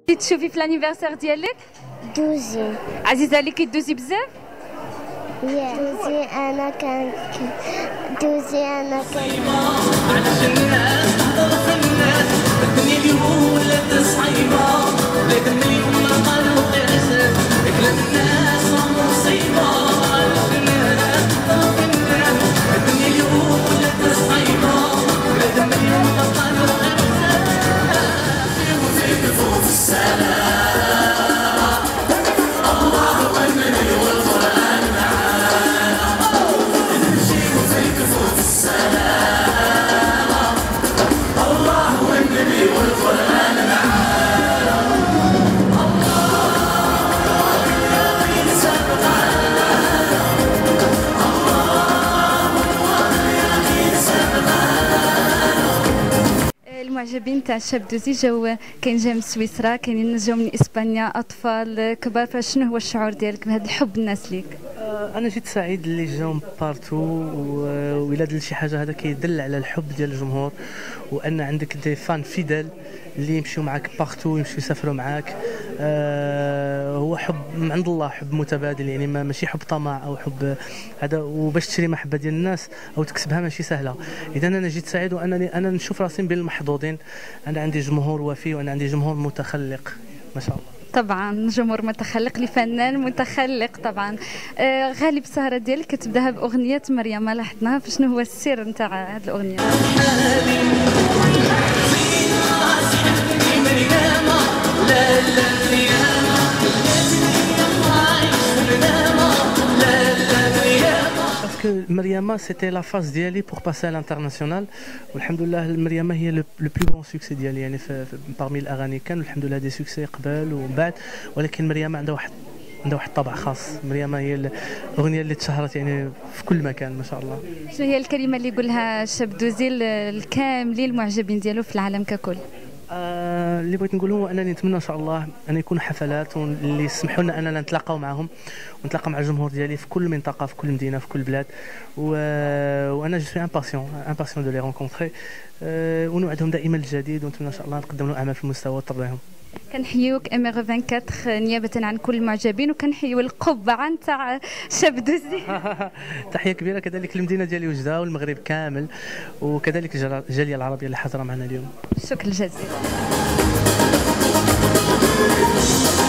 تشوفي في لانيفرسير ديالك؟ دوزي. عزيز عليكي دوزي بزاف؟ دوزي انا كان دوزي انا كان علاش الناس تهضر في الناس الدنيا اليوم ولات صعيبه لكن اليوم ما قالوا قياسات كل الناس راهم مصيبه علاش الناس تهضر في الناس الدنيا اليوم ولات صعيبه لكن اليوم ما قالوا قياسات فيك فوق السلام المعجبين تاع الشاب دوزي جاو، كاين جا من سويسرا، كاينين جاو من اسبانيا، اطفال كبار، فشنو هو الشعور ديالك بهذا الحب الناس ليك؟ انا جيت سعيد اللي جاو من بارتو، وإلا دل شي حاجه هذا كيدل على الحب ديال الجمهور، وان عندك دي فان فيدال اللي يمشيو معاك بارتو، يمشيو يسافروا معاك. هو حب من عند الله، حب متبادل، يعني ماشي حب طمع او حب هذا. وباش تشري محبه ديال الناس او تكسبها ماشي سهله. اذا انا جيت سعيد، وانني انا نشوف راسي بين المحظوظين. انا عندي جمهور وفي، وانا عندي جمهور متخلق ما شاء الله. طبعا جمهور متخلق لفنان متخلق طبعا. غالب السهره ديالك كتبداها باغنيه مريم، لاحظناها، فشنو هو السر نتاع هذه الاغنيه؟ Mariama, c'était la phase d'Yali pour passer à l'international. Alhamdoulilah, Mariama est le plus grand succès d'Yali. يعني parmi الأغاني كان الحمد لله des succès قبل ومن بعد، ولكن مريما عندها واحد طابع خاص. مريما هي الأغنية اللي تشهرت يعني في كل مكان ما شاء الله. شنو هي الكلمة اللي يقولها الشاب دوزي الكاملين المعجبين ديالو في العالم ككل؟ اللي بغيت نقول هو انني نتمنى ان شاء الله ان يكونوا حفلات اللي يسمحوا لنا اننا نتلاقاو معهم ونتلاقى مع الجمهور ديالي في كل منطقه، في كل مدينه، في كل بلاد. وانا جو سوي امباسيون دو لي رونكونتري، ونوعدهم دائما الجديد، ونتمنى ان شاء الله نقدم لهم اعمال في المستوى وترضيهم. كنحيوك ام 24 نيابه عن كل المعجبين، وكنحيو القبعه نتاع شاب دوزي. تحيه كبيره كذلك للمدينه ديالي وجده والمغرب كامل، وكذلك الجاليه العربيه اللي حاضره معنا اليوم. شكرا جزيلا.